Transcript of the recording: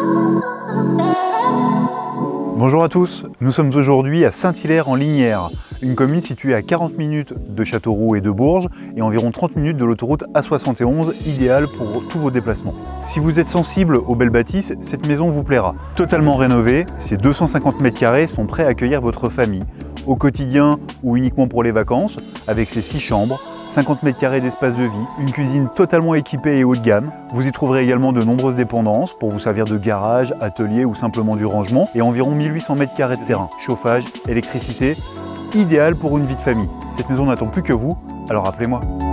Bonjour à tous, nous sommes aujourd'hui à Saint-Hilaire-en-Lignières, une commune située à 40 minutes de Châteauroux et de Bourges et environ 30 minutes de l'autoroute A71, idéale pour tous vos déplacements. Si vous êtes sensible aux belles bâtisses, cette maison vous plaira. Totalement rénovée, ces 250 m² sont prêts à accueillir votre famille, au quotidien ou uniquement pour les vacances, avec ses 6 chambres, 50 m² d'espace de vie, une cuisine totalement équipée et haut de gamme. Vous y trouverez également de nombreuses dépendances pour vous servir de garage, atelier ou simplement du rangement et environ 1800 m² de terrain. Chauffage, électricité, idéal pour une vie de famille. Cette maison n'attend plus que vous, alors appelez-moi.